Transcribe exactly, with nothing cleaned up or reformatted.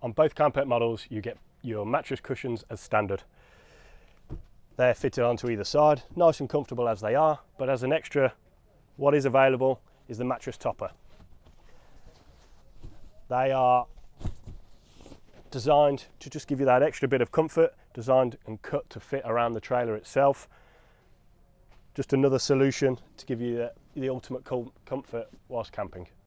On both camplet models, you get your mattress cushions as standard. They're fitted onto either side, nice and comfortable as they are, but as an extra, what is available is the mattress topper. They are designed to just give you that extra bit of comfort, designed and cut to fit around the trailer itself. Just another solution to give you the, the ultimate comfort whilst camping.